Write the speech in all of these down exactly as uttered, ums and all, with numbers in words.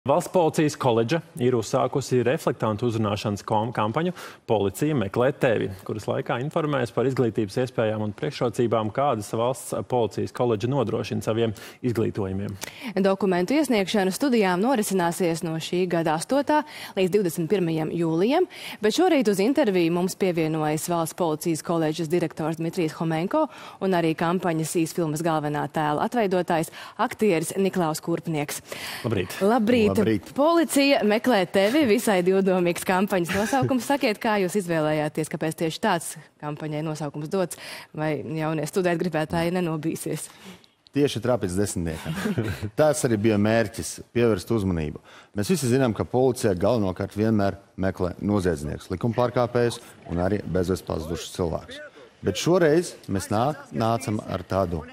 Valsts policijas koledža ir uzsākusi reflektantu uzrunāšanas kampaņu Policija meklē tevi, kuras laikā informēs par izglītības iespējām un priekšrocībām, kādas valsts policijas koledža nodrošina saviem izglītojumiem. Dokumentu iesniegšana studijām norisināsies no šī gada astotā līdz divdesmit pirmajam jūlijam, bet šorīt uz interviju mums pievienojas Valsts policijas koledžas direktors Dmitrijs Homenko un arī kampaņas īsfilmas galvenā tēla atveidotājs aktieris Niklaus Kurpnieks. Labrīt! Labrīt! Labrīt. Policija meklē tevi, visai divdomīgs kampaņas nosaukums. Sakiet, kā jūs izvēlējāties, kāpēc tieši tāds kampaņai nosaukums dots, vai jaunie studēt gribētāji nenobīsies? Tieši trāpīts desmitniekam. Tāds arī bija mērķis – pievērst uzmanību. Mēs visi zinām, ka policija galvenokārt vienmēr meklē noziedzniekus, likumpārkāpējus un arī bezvēst pazudušus cilvēkus. Bet šoreiz mēs nāk, nācam ar tādu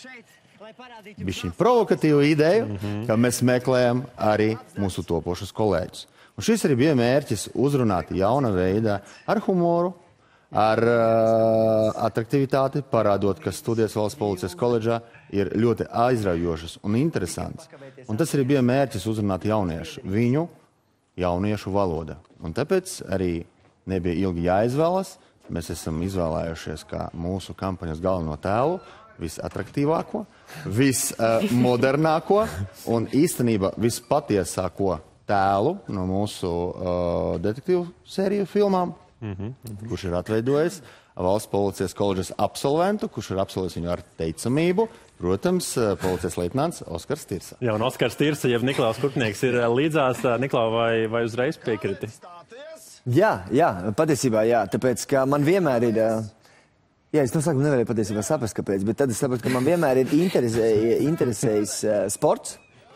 bišķiņ provokatīvu ideju, mm -hmm. ka mēs meklējam arī mūsu topošus kolēģus. Un šis arī bija mērķis uzrunāt jauna veidā ar humoru, ar uh, atraktivitāti, parādot, ka studijas Valsts policijas koledžā ir ļoti aizraujošas un interesants. Un tas arī bija mērķis uzrunāt jauniešu, viņu jauniešu valoda. Un tāpēc arī nebija ilgi jāizvēlas. Mēs esam izvēlējušies kā mūsu kampaņas galveno tēlu, visatraktīvāko, vismodernāko un īstenībā vispatiesāko tēlu no mūsu uh, detektīvu sēriju filmām, mm -hmm. kurš ir atveidojis Valsts policijas koledžas absolventu, kurš ir absolvējis viņu ar teicamību, protams, policijas leitnants Oskars Tirsa. Jā, un Oskars Tirsa, jeb Niklaus Kurpnieks ir līdzās. Niklau, vai, vai uzreiz piekriti? Jā, jā, patiesībā jā, tāpēc, ka man vienmēr ir... Uh, Jā, es no sākuma nevarēju patiesībā saprast, kāpēc, bet tad es sapratu, ka man vienmēr ir interesē, interesējis uh, sports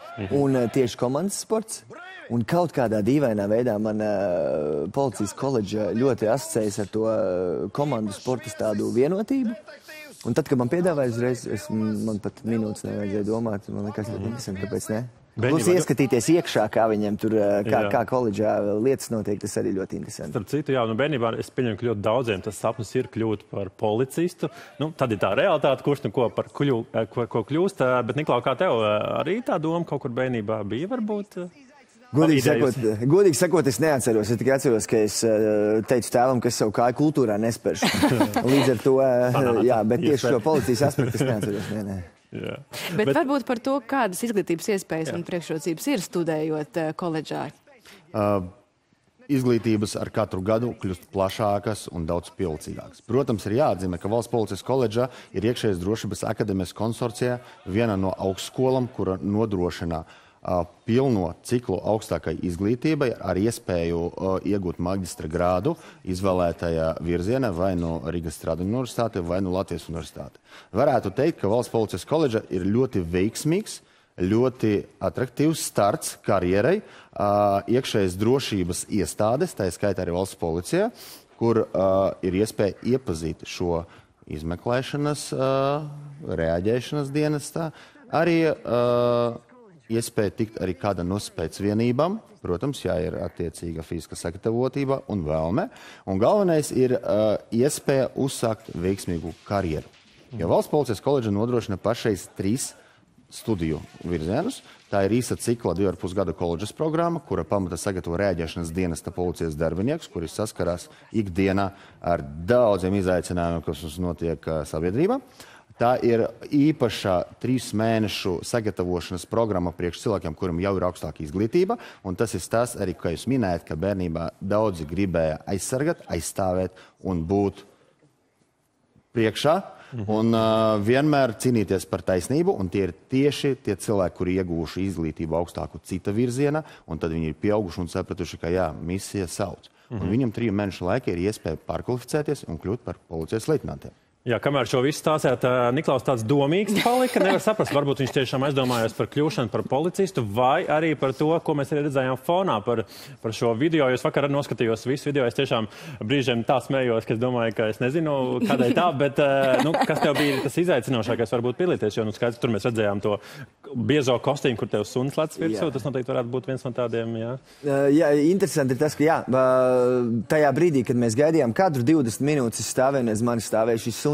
un uh, tieši komandas sports. Un kaut kādā dīvainā veidā man uh, policijas koledža ļoti asociējas ar to uh, komandu sportas tādu vienotību. Un tad, kad man piedāvāja uzreiz, es, man pat minūtes nevajadzēja domāt, man liekas ļoti interesanti, kāpēc ne? Plus ieskatīties iekšā, kā viņiem tur, kā, kā koledžā lietas notiek, tas arī ļoti interesanti. Starp citu, jā, nu bērnībā es pieņemu, ka ļoti daudziem tas sapnis ir kļūt par policistu. Nu, tad ir tā realitāte, kurš nu ko par kļu, ko, ko kļūst. Bet, Niklau, kā tev arī tā doma kaut kur bērnībā bija varbūt? Godīgi sakot, godīgi sakot, es neatceros. Es tikai atceros, ka es teicu tēvam, ka es savu kāju kultūrā nesperšu. Līdz ar to, jā, bet tieši šo policijas aspektu es neatceros. Nē, nē. Jā. Bet, bet varbūt par to, kādas izglītības iespējas jā. un priekšrocības ir studējot uh, koledžā? Uh, izglītības ar katru gadu kļūst plašākas un daudz pievilcīgākas. Protams, ir jāatzīmē, ka Valsts policijas koledžā ir iekšējas drošības akadēmijas konsorcijā viena no augstskolām, kura nodrošina uh, pilno ciklu augstākai izglītībai ar iespēju uh, iegūt maģistra grādu izvēlētajā virzienā vai no Rīgas Stradiņu universitāte vai no Latvijas universitāte. Varētu teikt, ka Valsts policijas koledža ir ļoti veiksmīgs, ļoti atraktīvs starts karjerai uh, iekšējas drošības iestādes, tā skaitā arī Valsts policija, kur uh, ir iespēja iepazīt šo izmeklēšanas, uh, reaģēšanas dienestā, arī uh, iespēja tikt arī kāda no spēcvienībām, protams, jā, ir attiecīga fiziska sagatavotība un vēlme, un galvenais ir uh, iespēja uzsākt veiksmīgu karjeru. Jo Valsts policijas koledža nodrošina pašreiz trīs studiju virzienus. Tā ir īsa cikla divu ar pus gada koledžas programma, kura pamata sagatavo reaģēšanas dienesta policijas darbinieks, kuri saskarās ikdienā ar daudziem izaicinājumiem, kas mums notiek uh, sabiedrībā. Tā ir īpaša trīs mēnešu sagatavošanas programma priekš cilvēkiem, kuriem jau ir augstāka izglītība, un tas ir tas arī, kā jūs minējat, ka bērnībā daudzi gribēja aizsargāt, aizstāvēt un būt priekšā, un uh, vienmēr cīnīties par taisnību, un tie ir tieši tie cilvēki, kuri iegūši izglītību augstāku cita virziena, un tad viņi ir pieauguši un sapratuši, ka jā, misija sauc. Un mm-hmm. viņam triju mēnešu laikā ir iespēja pārkvalificēties un kļūt par policijas leitnantiem. Jā, kamēr šo visu stāstāt, Niklaus tāds domīgs palika, nevar saprast, varbūt viņš tiešām aizdomājās par kļūšanu par policistu, vai arī par to, ko mēs arī redzējām fonā par, par šo video. Es vakar noskatījos visu video, es tiešām brīžiem tā smējos, ka es domāju, ka es nezinu, kādēļ tā, bet, nu, kas tev bija tas izaicinošākais varbūt pielīties, jo, nu, skaidrs, tur mēs redzējām to biezo kostīmu, kur tev suns lec virsū, tas noteikti varētu būt viens no tādiem, jā. Jā, interesanti ir tas, ka jā, tajā brīdī, kad mēs gaidījām katru divdesmit minūtes stāvēju, aiz mani stāvēja šis suns,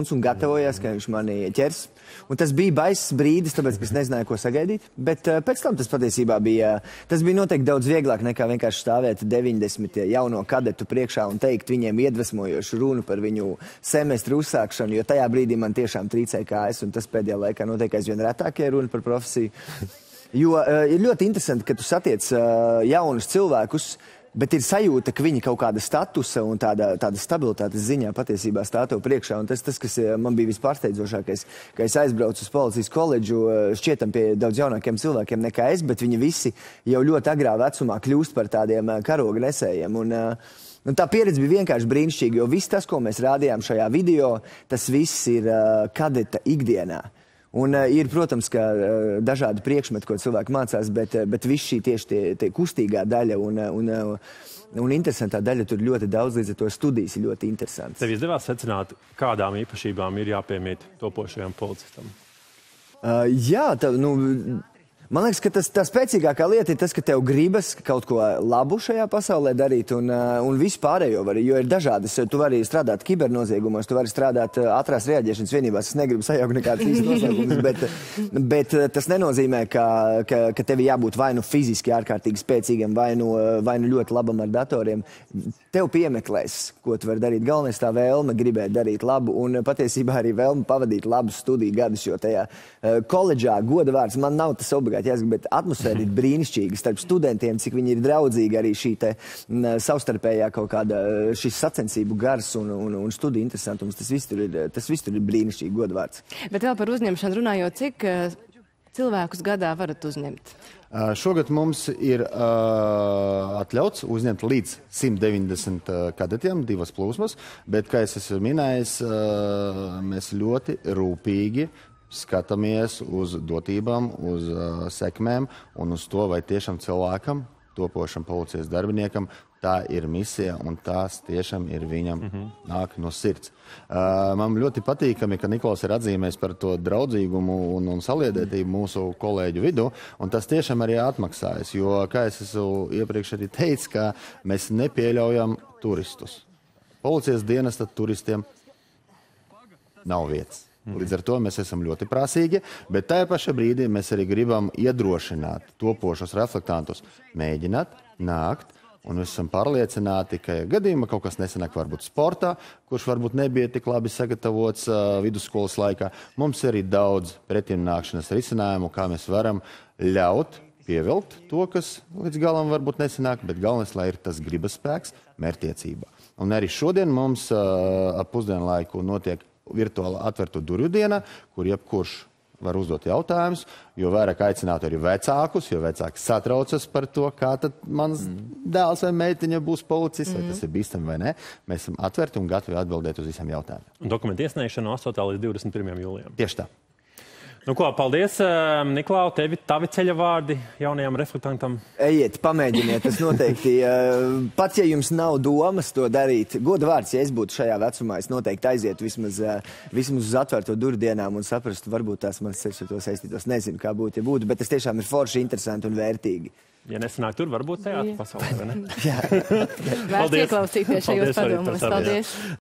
stundas un gatavojās, ka viņš mani ķers. Un tas bija baiss brīdis, tāpēc, ka es nezināju, ko sagaidīt. Bet uh, pēc tam tas patiesībā bija, tas bija noteikti daudz vieglāk nekā vienkārši stāvēt deviņdesmit jauno kadetu priekšā un teikt viņiem iedvesmojošu runu par viņu semestru uzsākšanu, jo tajā brīdī man tiešām trīcēja kājas, un tas pēdējā laikā notiek aizvien retākie runa par profesiju. Jo uh, ir ļoti interesanti, ka tu satiec uh, jaunus cilvēkus, bet ir sajūta, ka viņi kaut kāda statusa un tāda, tāda stabilitātes ziņā patiesībā stāv tev priekšā. Un tas, tas, kas man bija vispārsteidzošākais, ka es aizbraucu uz policijas koledžu šķietam pie daudz jaunākiem cilvēkiem nekā es, bet viņi visi jau ļoti agrā vecumā kļūst par tādiem karoga nesējiem. Un, un tā pieredze bija vienkārši brīnišķīga, jo viss tas, ko mēs rādījām šajā video, tas viss ir kadeta ikdienā. Un uh, ir, protams, ka uh, dažādi priekšmeti, ko cilvēki mācās, bet, uh, bet viss šī tieši tie, tie kustīgā daļa un, uh, un, uh, un interesantā daļa tur ļoti daudz, līdz ar to studijas ir ļoti interesantas. Tev izdevās secināt, kādām īpašībām ir jāpiemīt topošajam policistam? Uh, jā, tā, nu... Man liekas, ka tas, tā spēcīgākā lieta ir tas, ka tev gribas kaut ko labu šajā pasaulē darīt un, un visu pārējo var, jo ir dažādas. Tu vari strādāt kibernoziegumos, tu vari strādāt ātrās reaģēšanas vienībās. Es negribu sajaukt nekādas īstas noslēgumus, bet, bet tas nenozīmē, ka, ka, ka tev jābūt vai nu fiziski ārkārtīgi spēcīgam, vai nu, vai nu ļoti labam ar datoriem. Tev piemeklēs, ko tu vari darīt. Galvenais tā vēlme gribēt darīt labu un patiesībā arī vēlme pavadīt labus studiju gadus, jo tajā koledžā goda vārds man nav tas obligāti jāsaka, bet atmosfēra ir brīnišķīga starp studentiem, cik viņi ir draudzīgi arī šī te savstarpējā kaut kāda šis sacensību gars un, un, un studiju interesantums. Tas viss tur ir, tas viss tur ir brīnišķīgi goda vārds. Bet vēl par uzņemšanu runājot, cik cilvēkus gadā varat uzņemt? Uh, šogad mums ir uh, atļauts uzņemt līdz simt deviņdesmit uh, kadetiem, divas plūsmas, bet, kā es esmu minējis, uh, mēs ļoti rūpīgi skatāmies uz dotībām, uz uh, sekmēm un uz to, vai tiešām cilvēkam, topošam policijas darbiniekam, tā ir misija un tās tiešām ir viņam mm-hmm. nāk no sirds. Uh, man ļoti patīkami, ka Niklaus ir atzīmējis par to draudzīgumu un, un saliedētību mūsu kolēģu vidū, un tas tiešām arī atmaksājas, jo, kā es esmu iepriekš arī teicis, ka mēs nepieļaujam turistus. Policijas dienesta turistiem nav vietas. Līdz ar to mēs esam ļoti prasīgi, bet tajā pašā brīdī mēs arī gribam iedrošināt topošos reflektantus mēģināt, nākt, un mēs esam pārliecināti, ka gadījumā kaut kas nesanāk varbūt sportā, kurš varbūt nebija tik labi sagatavots uh, vidusskolas laikā. Mums ir arī daudz pretimnākšanas risinājumu, kā mēs varam ļaut pievilkt to, kas līdz galam varbūt nesanāk, bet galvenais, lai ir tas gribas spēks, mērķtiecība. Un arī šodien mums uh, ap pusdienu laiku notiek virtuāli atvērto durvju diena, kur jebkurš var uzdot jautājumus, jo vairāk aicināt arī vecākus, jo vecāki satraucas par to, kā tad mans mm. dēls vai meitiņa būs policists, mm. vai tas ir bīstami vai nē. Mēs esam atverti un gatavi atbildēt uz visiem jautājumiem. Un dokumentu iesniegšana astotā līdz divdesmit pirmajam jūlijam. Tieši tā. Nu ko, paldies, Niklau, tevi, tavi ceļa vārdi jaunajam reflektantam. Ejiet, pamēģiniet, tas noteikti. Pats, ja jums nav domas to darīt, goda vārds, ja es būtu šajā vecumā, es noteikti aizietu vismaz, vismaz uz atvērto durvdienām un saprastu, varbūt tās manas ceļš ar to saistītos. Nezinu, kā būtu, ja būtu, bet tas tiešām ir forši, interesanti un vērtīgi. Ja nesanāk tur, varbūt teātra pasaulē, vai ne? Jā. Vērts ieklausīties šajos padomos. Paldies.